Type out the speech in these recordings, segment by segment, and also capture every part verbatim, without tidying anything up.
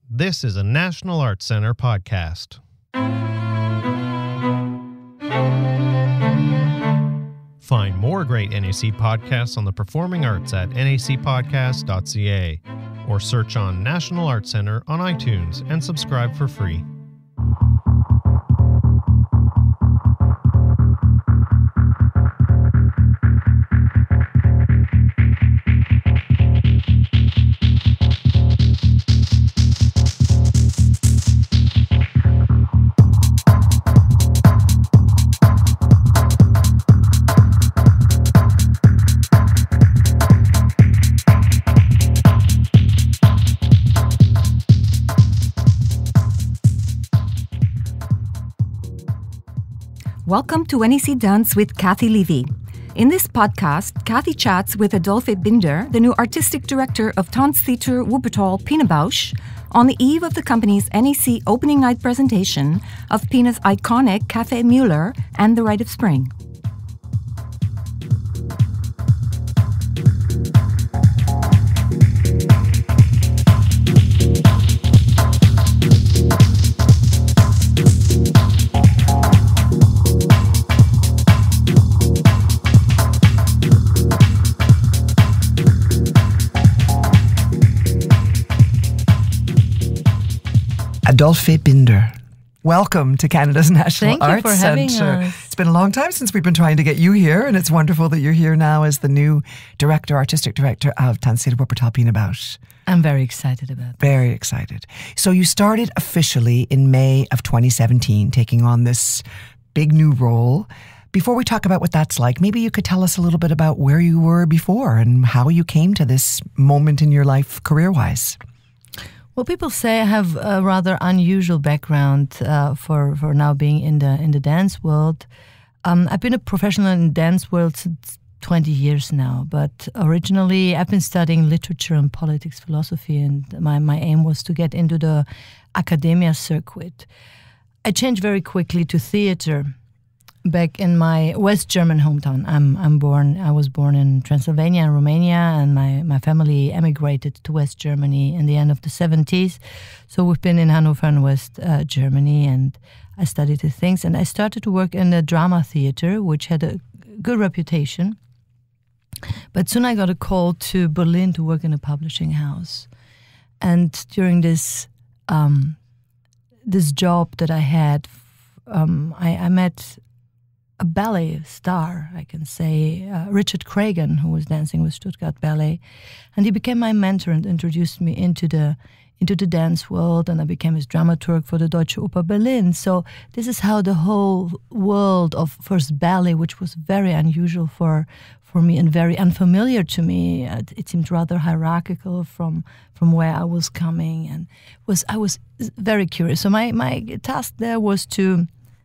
This is a National Arts Center podcast. Find more great N A C podcasts on the performing arts at N A C podcast dot C A or search on National Arts Center on iTunes and subscribe for free. Welcome to N A C Dance with Kathy Levy. In this podcast, Kathy chats with Adolphe Binder, the new artistic director of Tanztheater Wuppertal, Pina Bausch, on the eve of the company's N A C opening night presentation of Pina's iconic Café Mueller and The Rite of Spring. Adolphe Binder, welcome to Canada's National Thank Arts you for having Centre. us. It's been a long time since we've been trying to get you here, and it's wonderful that you're here now as the new director, artistic director of Tanztheater Wuppertal, Pina Bausch. I'm very excited about that. Very excited. So you started officially in May of twenty seventeen, taking on this big new role. Before we talk about what that's like, maybe you could tell us a little bit about where you were before and how you came to this moment in your life career-wise. Well, people say I have a rather unusual background uh, for for now being in the in the dance world. Um, I've been a professional in the dance world since twenty years now, but originally I've been studying literature and politics philosophy, and my, my aim was to get into the academia circuit. I changed very quickly to theater back in my West German hometown. I'm I'm born. I was born in Transylvania in Romania, and my, my family emigrated to West Germany in the end of the seventies. So we've been in Hanover and West uh, Germany, and I studied the things. And I started to work in the drama theater, which had a good reputation. But soon I got a call to Berlin to work in a publishing house. And during this um, this job that I had, um, I, I met a ballet star, I can say, uh, Richard Cragen, who was dancing with Stuttgart Ballet, and he became my mentor and introduced me into the into the dance world, and I became his dramaturg for the Deutsche Oper Berlin. So this is how the whole world of first ballet, which was very unusual for for me and very unfamiliar to me, uh, it seemed rather hierarchical from from where I was coming, and was I was very curious. So my my task there was to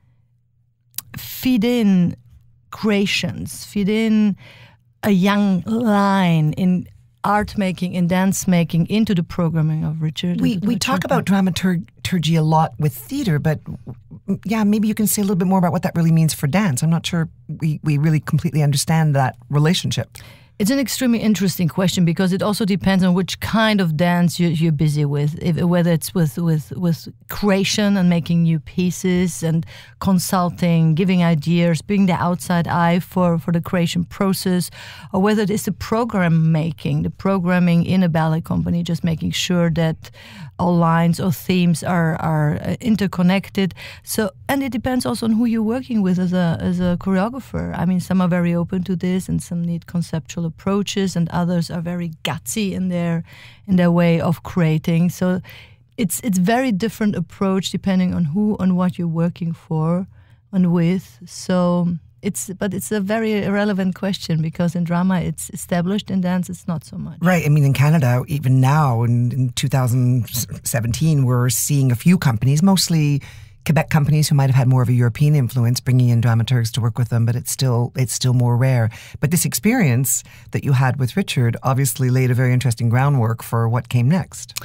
feed in creations, feed in a young line in art making and dance making into the programming of Richard. We we talk about dramaturgy a lot with theater, but yeah, maybe you can say a little bit more about what that really means for dance. I'm not sure we, we really completely understand that relationship. It's an extremely interesting question because it also depends on which kind of dance you, you're busy with, if, whether it's with, with, with creation and making new pieces and consulting, giving ideas, being the outside eye for, for the creation process, or whether it is the program making, the programming in a ballet company, just making sure that all lines or themes are, are interconnected. So, and it depends also on who you're working with as a, as a choreographer. I mean, some are very open to this and some need conceptual approaches, and others are very gutsy in their in their way of creating. So it's it's very different approach depending on who and what you're working for and with. So it's but it's a very relevant question because in drama it's established, in dance it's not so much. Right. I mean, in Canada, even now in, in two thousand seventeen, we're seeing a few companies, mostly Quebec companies who might have had more of a European influence, bringing in dramaturgs to work with them, but it's still it's still more rare. But this experience that you had with Richard obviously laid a very interesting groundwork for what came next.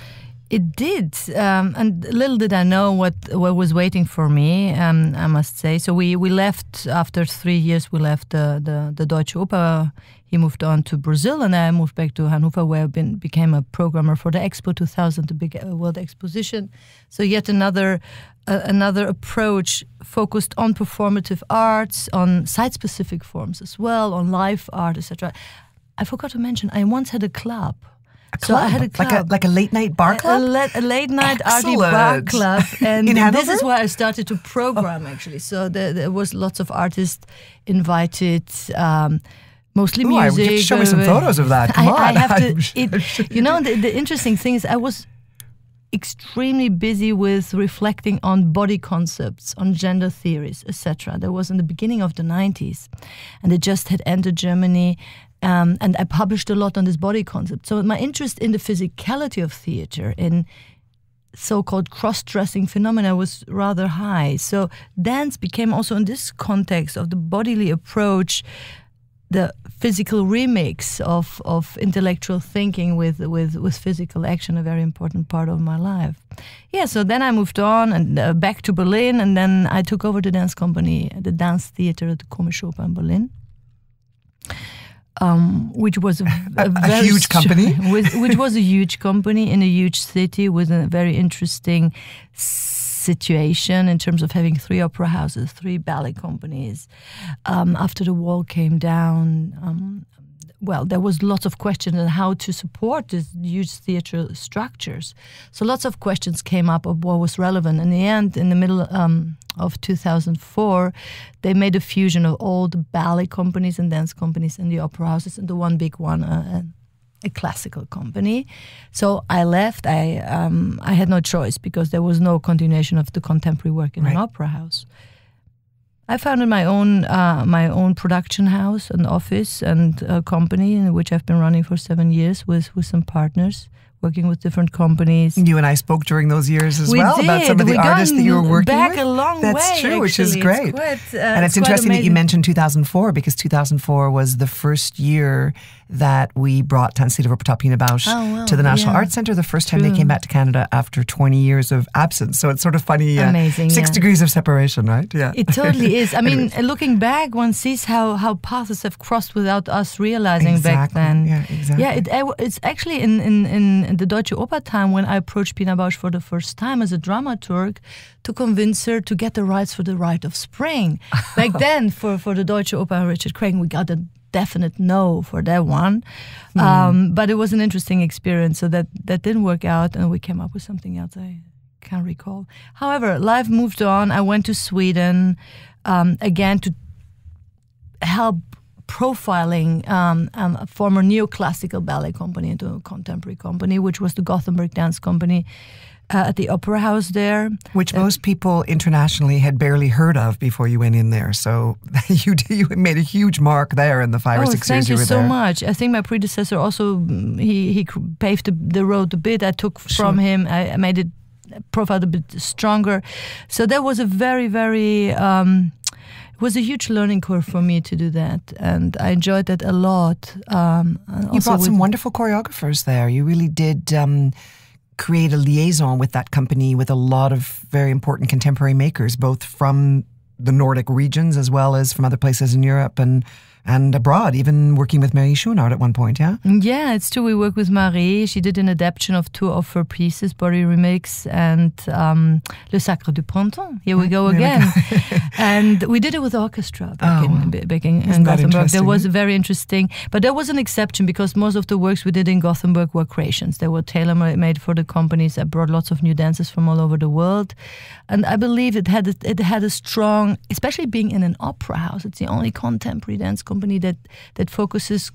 It did, um, and little did I know what what was waiting for me. Um, I must say. So we, we left after three years. We left the the, the Deutsche Oper. He moved on to Brazil, and I moved back to Hanover, where I been, became a programmer for the Expo two thousand, the big uh, World Exposition. So yet another uh, another approach focused on performative arts, on site-specific forms as well, on live art, et cetera. I forgot to mention, I once had a club. A club? So I had a club. Like a, like a late night bar club? A, a, la- a late night arty bar club. And In Hanover? This is where I started to program, oh. actually. So there, there was lots of artists invited, um, mostly Ooh, music. I, you have to show me some photos of that. Come I, on. I have to, it, you know, the, the interesting thing is I was extremely busy with reflecting on body concepts, on gender theories, et cetera. That was in the beginning of the nineties. And it just had entered Germany. Um, and I published a lot on this body concept. So my interest in the physicality of theater, in so-called cross-dressing phenomena, was rather high. So dance became also, in this context of the bodily approach, the physical remix of, of intellectual thinking with, with, with physical action, a very important part of my life. Yeah, so then I moved on and uh, back to Berlin, and then I took over the dance company, the Tanztheater at the Komische Oper in Berlin. Um, which was a, a, a, very a huge str- company, with, which was a huge company in a huge city with a very interesting situation in terms of having three opera houses, three ballet companies. Um, after the wall came down, um, well, there was lots of questions on how to support these huge theatre structures. So lots of questions came up of what was relevant. In the end, in the middle um, of two thousand four, they made a fusion of all the ballet companies and dance companies and the opera houses into one big one, uh, a classical company. So I left. I um, I had no choice because there was no continuation of the contemporary work in right. an opera house. I founded my own uh, my own production house, an office, and a company in which I've been running for seven years with, with some partners, working with different companies. You and I spoke during those years as we well did. about some of the we artists that you were working back with. a long That's way. That's true, actually. which is great. It's quite, uh, and it's, it's interesting that you amazing. mentioned two thousand four, because two thousand four was the first year that we brought Tanztheater Wuppertal Pina Bausch oh, wow. to the National yeah. Arts Centre, the first time True. they came back to Canada after twenty years of absence. So it's sort of funny. Uh, Amazing. Six yeah. degrees of separation, right? Yeah. It totally is. I mean, Anyways. looking back, one sees how, how paths have crossed without us realizing exactly. back then. Yeah, exactly. Yeah, it, it's actually in, in, in the Deutsche Oper time when I approached Pina Bausch for the first time as a dramaturg to convince her to get the rights for the Rite of Spring. Back then, for, for the Deutsche Oper and Richard Crane, we got a definite no for that one. Mm. Um, but it was an interesting experience, so that, that didn't work out, and we came up with something else I can't recall. However, life moved on. I went to Sweden, um, again, to help profiling um, um, a former neoclassical ballet company into a contemporary company, which was the Gothenburg Dance Company uh, at the Opera House there. Which uh, most people internationally had barely heard of before you went in there. So you you made a huge mark there in the five oh, or six thank years you you were so there. much. I think my predecessor also, he, he paved the, the road a bit. I took from Sure. him, I, I made it profiled a bit stronger. So that was a very, very... Um, It was a huge learning curve for me to do that, and I enjoyed that a lot. Um, you brought some wonderful choreographers there. You really did um, create a liaison with that company with a lot of very important contemporary makers, both from the Nordic regions as well as from other places in Europe and and abroad, even working with Marie Schoonhardt at one point, yeah? Yeah, it's true. We worked with Marie. She did an adaptation of two of her pieces, Body Remix and um, Le Sacre du Printemps. Here we go again. We go. And we did it with orchestra back oh, in, back in, in Gothenburg. That was very interesting. But there was an exception because most of the works we did in Gothenburg were creations. They were tailor-made for the companies. I brought lots of new dancers from all over the world. And I believe it had a, it had a strong, especially being in an opera house, it's the only contemporary dance company that, that focuses,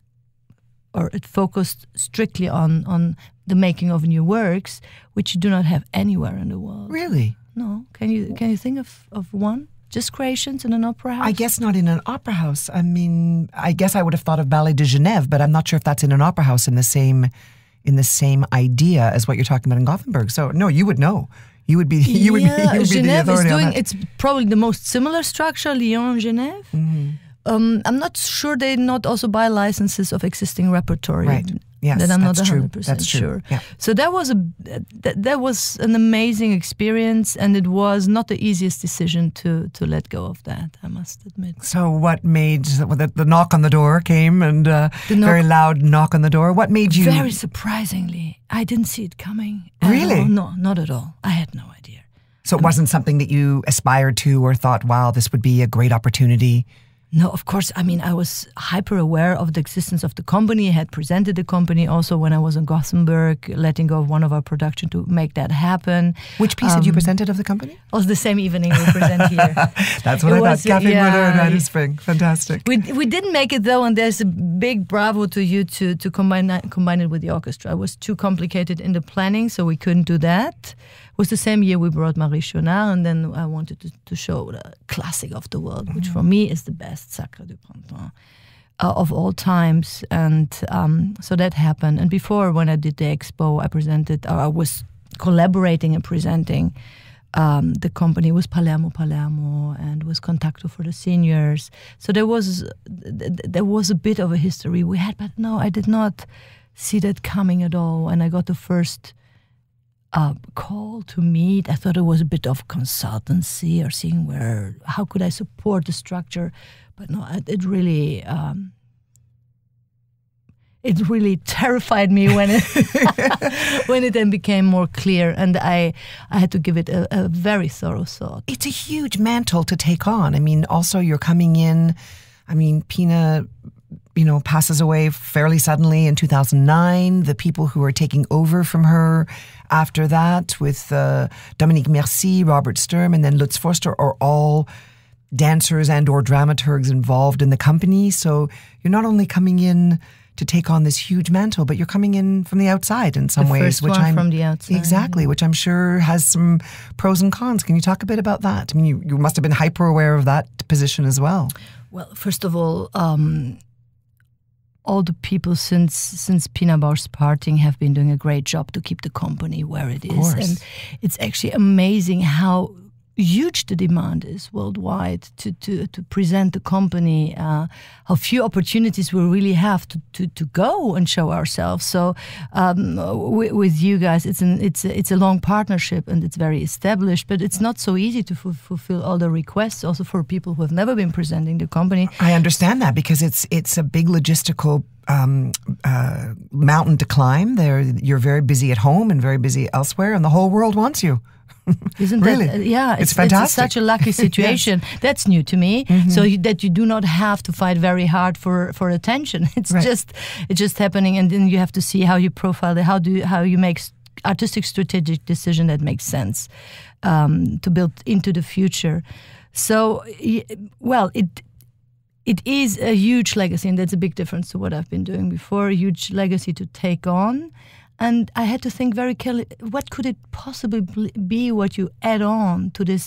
or it focused strictly on, on the making of new works, which you do not have anywhere in the world. Really? No. Can you can you think of, of one? Just creations in an opera house? I guess not in an opera house. I mean, I guess I would have thought of Ballet de Genève, but I'm not sure if that's in an opera house in the same in the same idea as what you're talking about in Gothenburg. So no, you would know. You would be. You would yeah, be. You would be the Genève authority is doing. on that. It's probably the most similar structure. Lyon, Genève. Mm-hmm. Um, I'm not sure they not also buy licenses of existing repertory. Right. Yes, that I'm not that's one hundred true. percent That's true. sure. Yeah. So that was a that, that was an amazing experience, and it was not the easiest decision to to let go of that, I must admit. So what made the, the knock on the door came and uh, The knock- very loud knock on the door? What made you? Very surprisingly, I didn't see it coming. at Really? all. No, not at all. I had no idea. So it wasn't something that you aspired to or thought, wow, this would be a great opportunity. No, of course. I mean, I was hyper aware of the existence of the company. I had presented the company also when I was in Gothenburg, letting go of one of our production to make that happen. Which piece Um, had you presented of the company? Also the same evening we present here. That's what It I was, thought. Cafe yeah, Murder and Rite yeah. of Spring. Fantastic. We we didn't make it though, and there's a big bravo to you to to combine that, combine it with the orchestra. It was too complicated in the planning, so we couldn't do that. It was the same year we brought Marie Chonard, and then I wanted to, to show the classic of the world, which for me is the best Sacre du Printemps uh, of all times. And um, so that happened. And before, when I did the expo, I presented, or I was collaborating and presenting um, the company with Palermo Palermo and with Contacto for the seniors. So there was th- there was a bit of a history we had, but no, I did not see that coming at all. And I got the first Uh, call to meet. I thought it was a bit of consultancy or seeing where, how could I support the structure? But no, it, it really, um, it really terrified me when it when it then became more clear, and I I had to give it a, a very thorough thought. It's a huge mantle to take on. I mean, also you're coming in, I mean, Pina, you know, passes away fairly suddenly in two thousand nine. The people who are taking over from her after that with uh, Dominique Merci, Robert Sturm, and then Lutz Forster are all dancers and or dramaturgs involved in the company. So you're not only coming in to take on this huge mantle, but you're coming in from the outside in some The ways. first which one I'm from the outside, Exactly, yeah. which I'm sure has some pros and cons. Can you talk a bit about that? I mean, you, you must have been hyper aware of that position as well. Well, first of all, um, all the people since since Pina Bausch's parting have been doing a great job to keep the company where it Of is. course. And it's actually amazing how huge the demand is worldwide to to, to present the company, uh, how few opportunities we really have to, to, to go and show ourselves. So um, with, with you guys, it's an it's a, it's a long partnership and it's very established, but it's not so easy to f- fulfill all the requests also for people who have never been presenting the company. I understand that because it's it's a big logistical um, uh, mountain to climb. There, you're very busy at home and very busy elsewhere, and the whole world wants you. Isn't Really? that, uh, yeah, It's it's, fantastic. It's such a lucky situation. That's new to me. So you, that you do not have to fight very hard for, for attention. It's Right. just it's just happening, and then you have to see how you profile it, how do you, how you make s- artistic strategic decision that makes sense um, to build into the future. So y- well, it. It is a huge legacy, and that's a big difference to what I've been doing before. A huge legacy to take on. And I had to think very carefully, what could it possibly be what you add on to this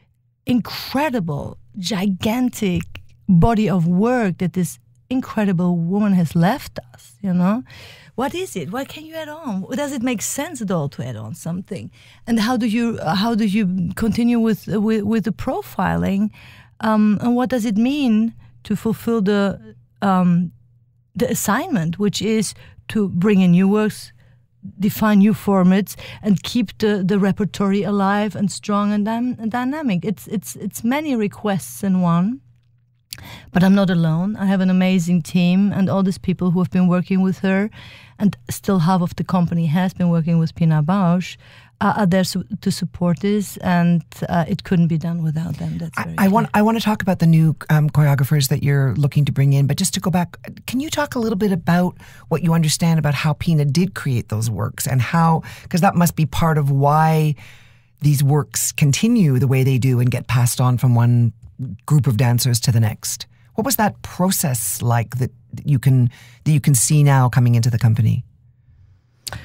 incredible, gigantic body of work that this incredible woman has left us, you know? What is it? What can you add on? Does it make sense at all to add on something? And how do you how do you continue with with, with the profiling? Um, and what does it mean to fulfill the um, the assignment, which is to bring in new works, define new formats, and keep the, the repertory alive and strong and, dy- and dynamic. It's it's it's many requests in one, but I'm not alone. I have an amazing team, and all these people who have been working with her, and still half of the company has been working with Pina Bausch, uh, are there su- to support this, and uh, it couldn't be done without them. That's very I, I want clear. I want to talk about the new um, choreographers that you're looking to bring in, but just to go back, can you talk a little bit about what you understand about how Pina did create those works and how, because that must be part of why these works continue the way they do and get passed on from one group of dancers to the next. What was that process like that you can that you can see now coming into the company?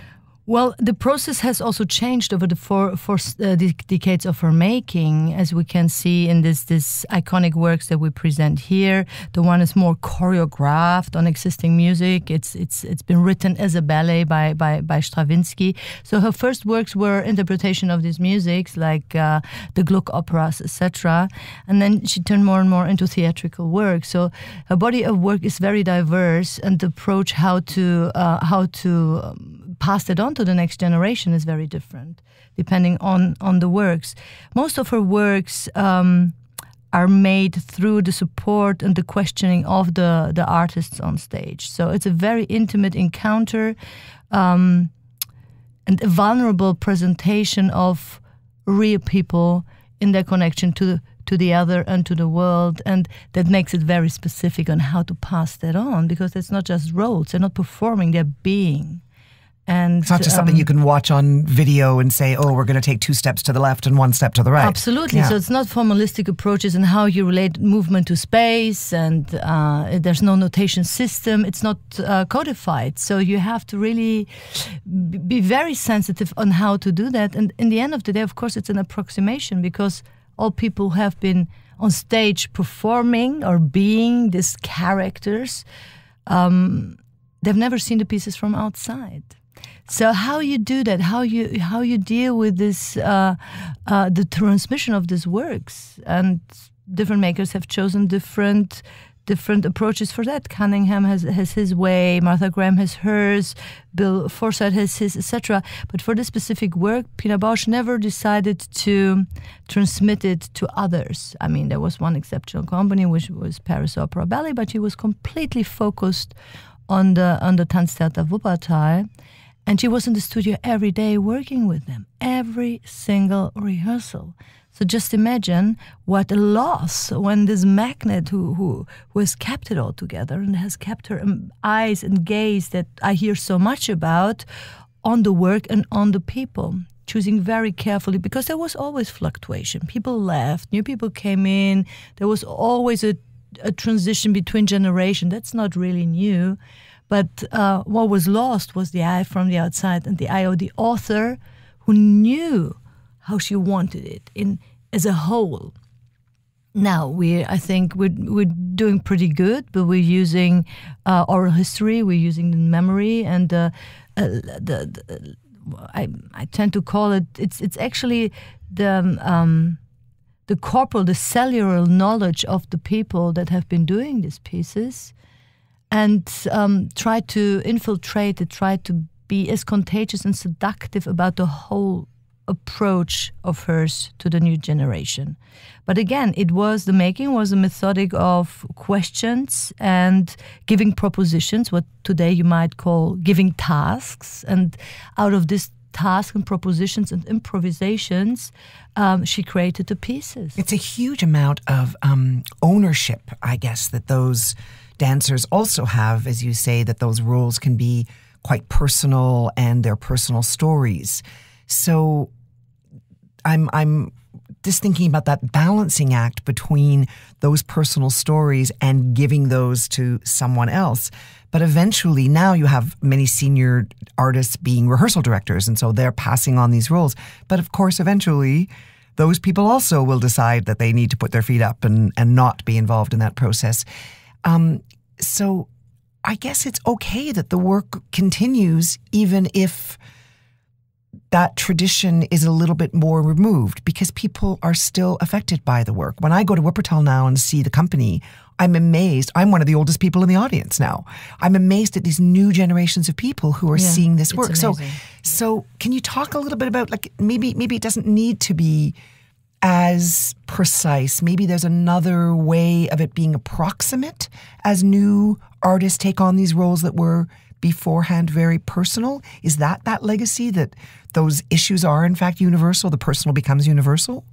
Well, the process has also changed over the four, four uh, de- decades of her making, as we can see in this this iconic works that we present here. The one is more choreographed on existing music. It's it's it's been written as a ballet by by, by Stravinsky. So her first works were interpretation of these musics, like uh, the Gluck operas, et cetera. And then she turned more and more into theatrical work. So her body of work is very diverse, and the approach how to uh, how to um, pass it on to the next generation is very different, depending on, on the works. Most of her works um, are made through the support and the questioning of the, the artists on stage. So it's a very intimate encounter um, and a vulnerable presentation of real people in their connection to the, to the other and to the world, and that makes it very specific on how to pass that on, because it's not just roles, they're not performing, they're being. And it's not just um, something you can watch on video and say, oh, we're going to take two steps to the left and one step to the right. Absolutely. Yeah. So it's not formalistic approaches and how you relate movement to space, and uh, there's no notation system. It's not uh, codified. So you have to really b- be very sensitive on how to do that. And in the end of the day, of course, it's an approximation, because all people who have been on stage performing or being these characters, um, they've never seen the pieces from outside. So how you do that, how you how you deal with this, uh, uh, the transmission of these works, and different makers have chosen different different approaches for that. Cunningham has has his way, Martha Graham has hers, Bill Forsyth has his, et cetera. But for this specific work, Pina Bausch never decided to transmit it to others. I mean, there was one exceptional company, which was Paris Opera Ballet, but he was completely focused on the on the Tanztheater Wuppertal. And she was in the studio every day working with them, every single rehearsal. So just imagine what a loss when this magnet who, who, who has kept it all together and has kept her eyes and gaze that I hear so much about on the work and on the people, choosing very carefully, because there was always fluctuation. People left, new people came in, there was always a, a transition between generations. That's not really new. But uh, what was lost was the eye from the outside and the eye of the author, who knew how she wanted it in as a whole. Now we, I think we're we're doing pretty good, but we're using uh, oral history, we're using the memory, and uh, uh, the, the I I tend to call it it's it's actually the um, the corporal, the cellular knowledge of the people that have been doing these pieces. And um, try to infiltrate it, try to be as contagious and seductive about the whole approach of hers to the new generation. But again, it was, the making was a methodic of questions and giving propositions, what today you might call giving tasks. And out of this task and propositions and improvisations, um, she created the pieces. It's a huge amount of um, ownership, I guess, that those dancers also have, as you say, that those roles can be quite personal and their personal stories. So I'm I'm just thinking about that balancing act between those personal stories and giving those to someone else. But eventually now you have many senior artists being rehearsal directors, and so they're passing on these roles. But of course, eventually those people also will decide that they need to put their feet up and, and not be involved in that process. Um, so I guess it's okay that the work continues even if that tradition is a little bit more removed, because people are still affected by the work. When I go to Wuppertal now and see the company, I'm amazed. I'm one of the oldest people in the audience now. I'm amazed at these new generations of people who are yeah, seeing this work. So, so can you talk a little bit about, like, maybe maybe it doesn't need to be as precise. Maybe there's another way of it being approximate as new artists take on these roles that were beforehand very personal. Is that that legacy, that those issues are in fact universal, the personal becomes universal?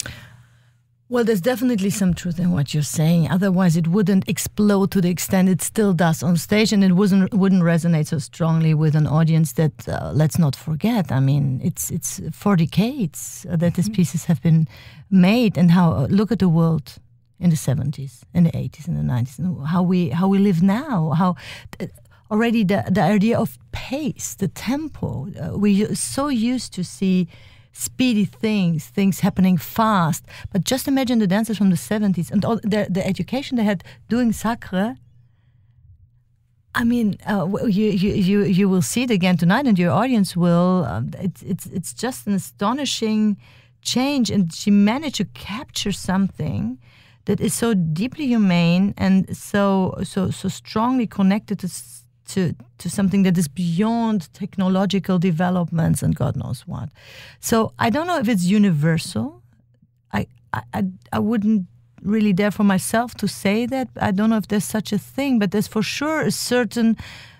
Well, there's definitely some truth in what you're saying. Otherwise, it wouldn't explode to the extent it still does on stage, and it wasn't wouldn't resonate so strongly with an audience that, uh, let's not forget, I mean, it's it's for decades that mm-hmm. these pieces have been made, and how, uh, look at the world in the seventies, in the eighties, in the nineties, and how we how we live now, how uh, already the, the idea of pace, the tempo. Uh, we're so used to see speedy things, things happening fast. But just imagine the dancers from the seventies and all the, the education they had doing sacre. I mean, uh, you, you you you will see it again tonight, and your audience will. Um, it's it's it's just an astonishing change, and she managed to capture something that is so deeply humane and so so so strongly connected to to to something that is beyond technological developments and God knows what. So I don't know if it's universal. I I I wouldn't really dare for myself to say that. I don't know if there's such a thing, but there's for sure a certain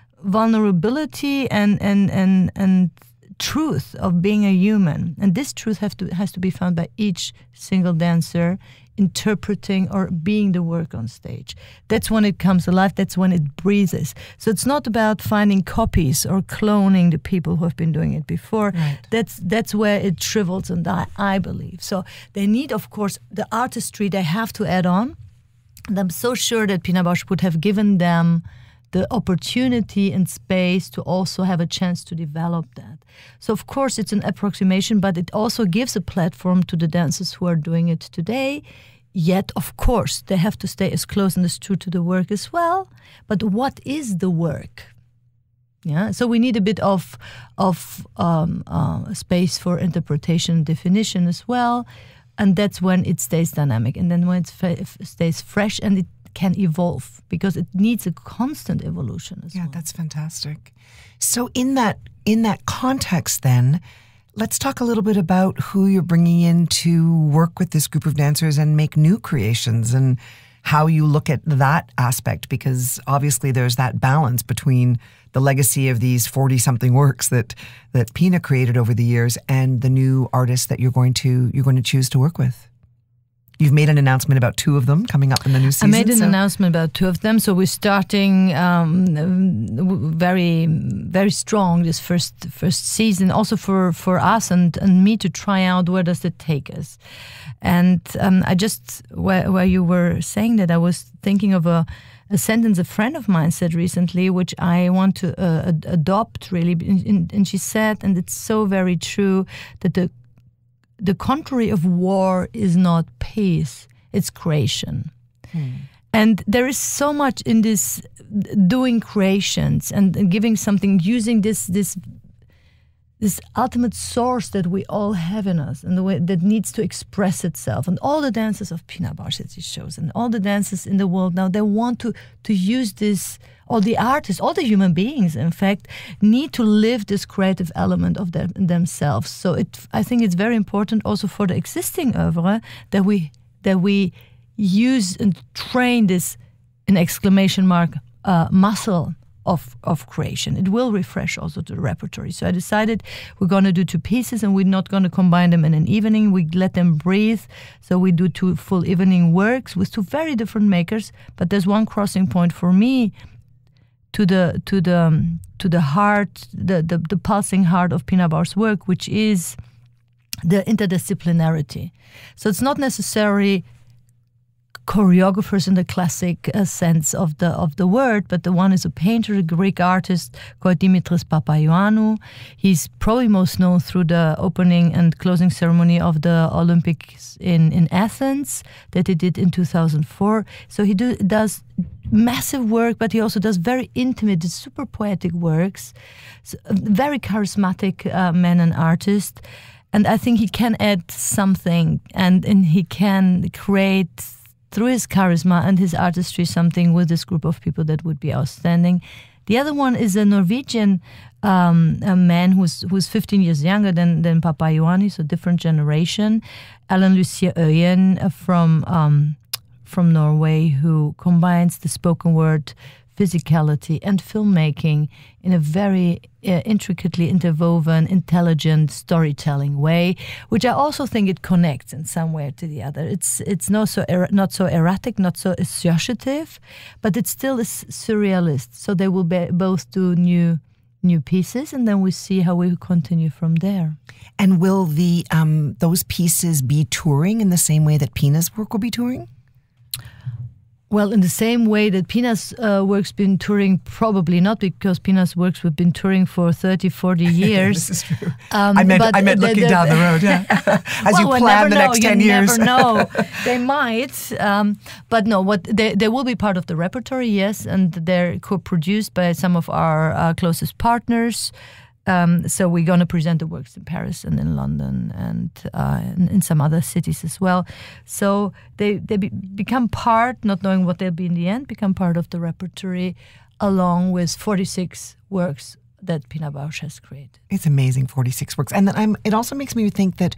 vulnerability and and and and truth of being a human, and this truth have to has to be found by each single dancer interpreting or being the work on stage. That's when it comes alive. That's when it breathes. So it's not about finding copies or cloning the people who have been doing it before. Right. That's that's where it shrivels and die, I believe. So they need, of course, the artistry they have to add on. And I'm so sure that Pina Bausch would have given them the opportunity and space to also have a chance to develop that. So of course it's an approximation, but it also gives a platform to the dancers who are doing it today. Yet, of course, they have to stay as close and as true to the work as well. But what is the work? Yeah, so we need a bit of of um, uh, space for interpretation and definition as well, and that's when it stays dynamic. And then when it fa- stays fresh and it can evolve, because it needs a constant evolution as yeah, well. Yeah, that's fantastic. So in that in that context then, let's talk a little bit about who you're bringing in to work with this group of dancers and make new creations, and how you look at that aspect, because obviously there's that balance between the legacy of these forty-something works that that Pina created over the years and the new artists that you're going to you're going to choose to work with. You've made an announcement about two of them coming up in the new season. I made an so. announcement about two of them. So we're starting um, very, very strong this first first season, also for, for us and, and me to try out where does it take us. And um, I just, where, where you were saying that, I was thinking of a, a sentence a friend of mine said recently, which I want to uh, ad- adopt really. And, and she said, and it's so very true, that the The contrary of war is not peace, it's creation. Hmm. And there is so much in this doing creations and giving something, using this this this ultimate source that we all have in us and the way that needs to express itself. And all the dancers of Pina Bausch that she shows, and all the dancers in the world now, they want to, to use this, all the artists, all the human beings, in fact, need to live this creative element of them, themselves. So it, I think it's very important also for the existing oeuvre that we that we use and train this, in exclamation mark, uh, muscle of of creation. It will refresh also the repertory. So I decided we're going to do two pieces, and we're not going to combine them in an evening. We let them breathe. So we do two full evening works with two very different makers. But there's one crossing point for me to the to the um, to the heart, the, the the pulsing heart of Pina Bausch's work, which is the interdisciplinarity. So it's not necessarily choreographers in the classic uh, sense of the of the word, but the one is a painter, a Greek artist called Dimitris Papaioannou. He's probably most known through the opening and closing ceremony of the Olympics in, in Athens that he did in two thousand four. So he do, does massive work, but he also does very intimate, super poetic works. So, a very charismatic uh, man and artist. And I think he can add something, and, and he can create, through his charisma and his artistry, something with this group of people that would be outstanding. The other one is a Norwegian um, a man who's who's fifteen years younger than, than Papaioannou, so different generation. Ellen Lucia Øyen from um, from Norway, who combines the spoken word, physicality, and filmmaking in a very uh, intricately interwoven, intelligent storytelling way, which I also think it connects in some way to the other. It's it's not so er- not so erratic, not so associative, but it still is surrealist. So they will be, both do new new pieces, and then we see how we continue from there. And will the um, those pieces be touring in the same way that Pina's work will be touring? Well, in the same way that Pina's uh, work's been touring, probably not, because Pina's works have been touring for thirty, forty years. This is true. Um, I meant, but I meant the, looking the, down the road, yeah. As well, you we'll plan the know. next you ten years. You never know. They might. Um, but no, what they, they will be part of the repertory, yes, and they're co-produced by some of our uh, closest partners. Um, so we're going to present the works in Paris and in London and uh, in, in some other cities as well. So they, they be, become part, not knowing what they'll be in the end, become part of the repertory along with forty-six works that Pina Bausch has created. It's amazing, forty-six works. And then I'm, it also makes me think that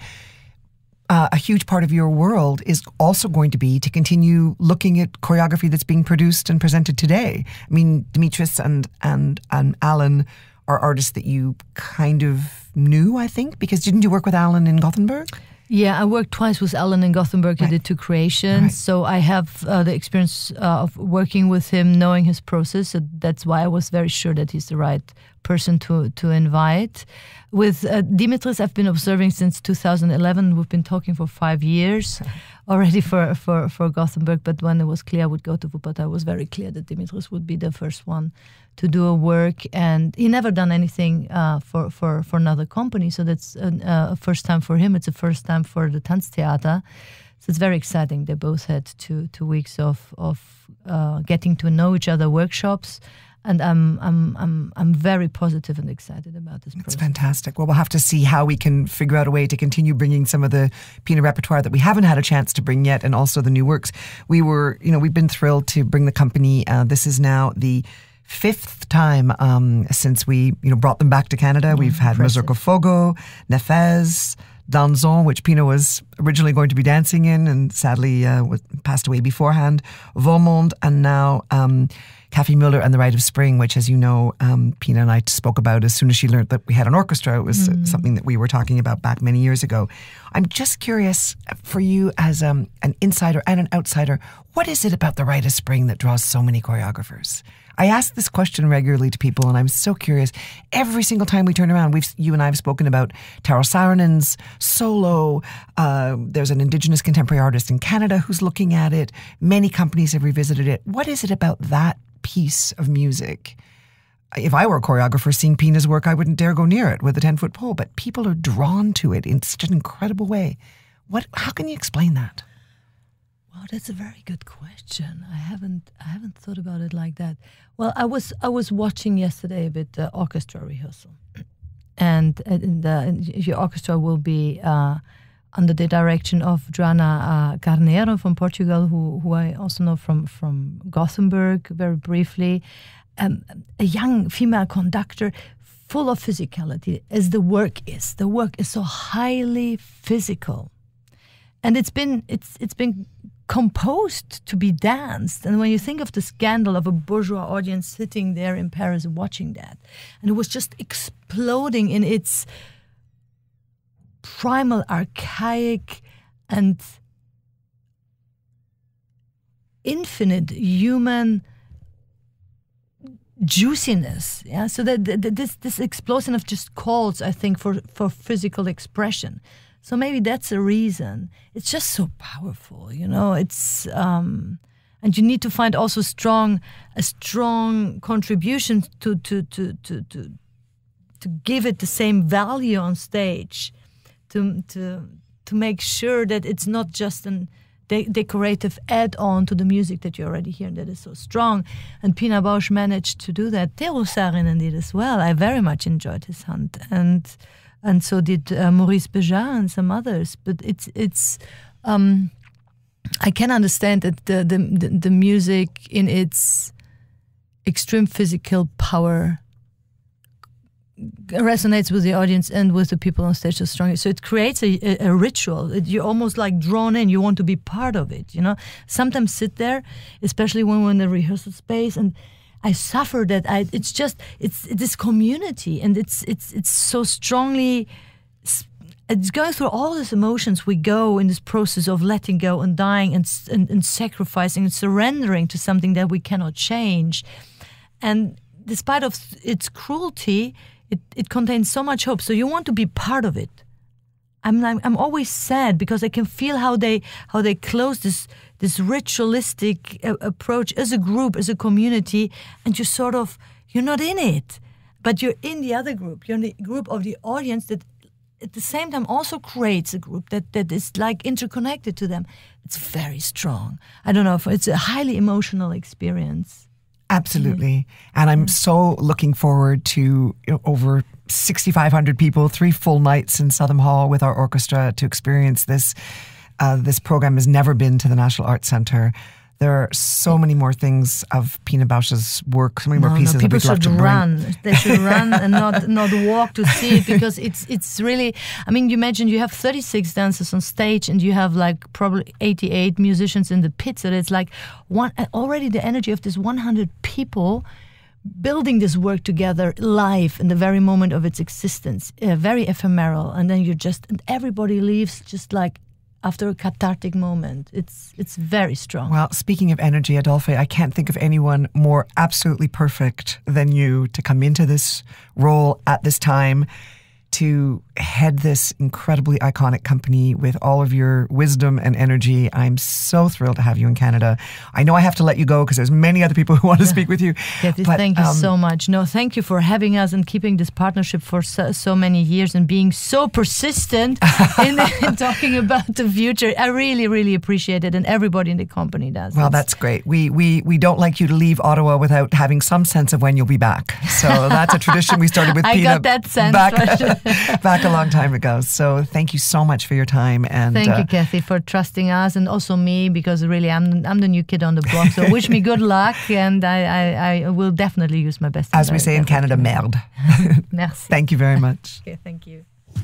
uh, a huge part of your world is also going to be to continue looking at choreography that's being produced and presented today. I mean, Dimitris and, and, and Alan are artists that you kind of knew, I think, because didn't you work with Alan in Gothenburg? Yeah, I worked twice with Alan in Gothenburg. Right. I did two creations. Right. So I have uh, the experience uh, of working with him, knowing his process. So that's why I was very sure that he's the right person to, to invite. With uh, Dimitris, I've been observing since two thousand eleven. We've been talking for five years already for, for, for Gothenburg. But when it was clear I would go to Wuppertal, it was very clear that Dimitris would be the first one to do a work. And he never done anything uh, for, for, for another company. So that's a, a first time for him. It's a first time for the Tanztheater. So it's very exciting. They both had two two weeks of, of uh, getting to know each other, workshops. And I'm I'm I'm I'm very positive and excited about this process. It's fantastic. Well, we'll have to see how we can figure out a way to continue bringing some of the Pina repertoire that we haven't had a chance to bring yet, and also the new works. We were, you know, we've been thrilled to bring the company. Uh, this is now the fifth time um, since we, you know, brought them back to Canada. Mm, we've had Mazurka Fogo, Nefez, Danzon, which Pina was originally going to be dancing in, and sadly uh, was, passed away beforehand. Vaumond, and now um, Kathy Muller and the Rite of Spring, which, as you know, um, Pina and I spoke about as soon as she learned that we had an orchestra. It was mm. something that we were talking about back many years ago. I'm just curious, for you as um, an insider and an outsider, what is it about the Rite of Spring that draws so many choreographers? I ask this question regularly to people, and I'm so curious. Every single time we turn around, we've you and I have spoken about Taro Saarinen's solo. Uh, there's an Indigenous contemporary artist in Canada who's looking at it. Many companies have revisited it. What is it about that piece of music? If I were a choreographer seeing Pina's work, I wouldn't dare go near it with a ten-foot pole, but people are drawn to it in such an incredible way. What? How can you explain that? Wow, that's a very good question. I haven't I haven't thought about it like that. Well, I was I was watching yesterday a bit the orchestra rehearsal, and in the your orchestra will be uh, under the direction of Joana uh, Carneiro from Portugal, who who I also know from from Gothenburg very briefly. Um, a young female conductor, full of physicality, as the work is. The work is so highly physical, and it's been it's it's been. composed to be danced. And when you think of the scandal of a bourgeois audience sitting there in Paris watching that, and it was just exploding in its primal, archaic, and infinite human juiciness. Yeah, so that, that this this explosion of just calls, I think, for for physical expression. So maybe that's a reason. It's just so powerful, you know. It's um, and you need to find also strong a strong contribution to to to to to to give it the same value on stage, to to to make sure that it's not just an de- decorative add-on to the music that you already hear that is so strong. And Pina Bausch managed to do that. Taro Saarinen did as well. I very much enjoyed his hunt, and. And so did uh, Maurice Béjart and some others. But it's it's um, I can understand that the, the the music in its extreme physical power resonates with the audience and with the people on stage so strongly. So it creates a, a, a ritual. It, you're almost like drawn in. You want to be part of it. You know. Sometimes sit there, especially when we're in the rehearsal space, and I suffer that. I it's just it's this community, and it's it's it's so strongly. It's going through all these emotions. We go in this process of letting go and dying and and, and sacrificing and surrendering to something that we cannot change. And despite of its cruelty, it it contains so much hope. So you want to be part of it. I'm, I'm I'm always sad because I can feel how they how they close this this ritualistic uh, approach as a group, as a community, and you sort of you're not in it, but you're in the other group. You're in the group of the audience that at the same time also creates a group that, that is like interconnected to them. It's very strong. I don't know if it's a highly emotional experience. Absolutely. And I'm so looking forward to you know, over sixty-five hundred people, three full nights in Southam Hall with our orchestra to experience this. Uh, this program has never been to the National Arts Centre. There are so many more things of Pina Bausch's work, so many no, more pieces no, people that we'd love should to run. bring. They should run and not not walk to see it, because it's it's really. I mean, you imagine you have thirty-six dancers on stage and you have like probably eighty-eight musicians in the pits, and it's like one already the energy of this one hundred people building this work together live in the very moment of its existence, uh, very ephemeral, and then you just and everybody leaves just like. After a cathartic moment. It's it's very strong. Well, speaking of energy, Adolphe, I can't think of anyone more absolutely perfect than you to come into this role at this time, to head this incredibly iconic company with all of your wisdom and energy. I'm so thrilled to have you in Canada. I know I have to let you go because there's many other people who want to speak with you. Kathy, but, thank you um, so much. No, thank you for having us and keeping this partnership for so, so many years and being so persistent in, in talking about the future. I really, really appreciate it, and everybody in the company does. Well, It's, that's great. We we we don't like you to leave Ottawa without having some sense of when you'll be back. So that's a tradition we started with I Pina got that sense. back, back a long time ago. So thank you so much for your time. And Thank uh, you, Kathy, for trusting us, and also me, because really I'm I'm the new kid on the block. So wish me good luck, and I, I, I will definitely use my best. as we say in Canada, merde. Merci. Thank you very much. Okay, thank you.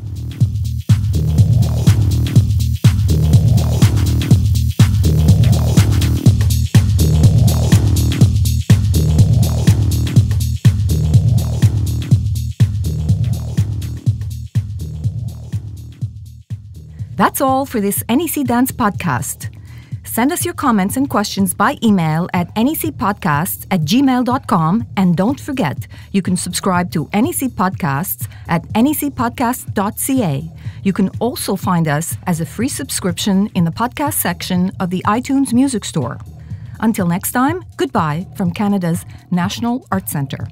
That's all for this N E C Dance podcast. Send us your comments and questions by email at necpodcasts at gmail dot com. And don't forget, you can subscribe to N E C Podcasts at necpodcast dot c a. You can also find us as a free subscription in the podcast section of the iTunes Music Store. Until next time, goodbye from Canada's National Arts Centre.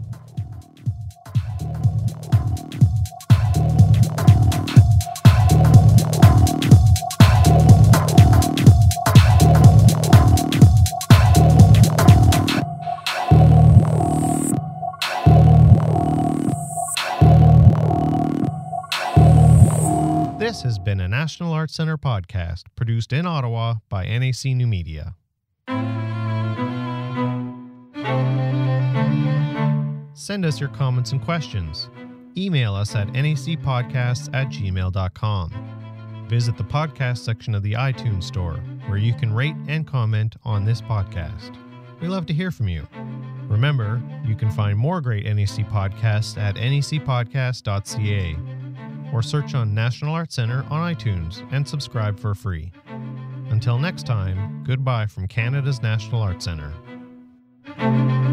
This has been a National Arts Centre podcast produced in Ottawa by N A C New Media. Send us your comments and questions. Email us at necpodcasts at gmail dot com. Visit the podcast section of the iTunes Store, where you can rate and comment on this podcast. We love to hear from you. Remember, you can find more great N A C podcasts at necpodcast dot c a. or search on National Arts Centre on iTunes and subscribe for free. Until next time, goodbye from Canada's National Arts Centre.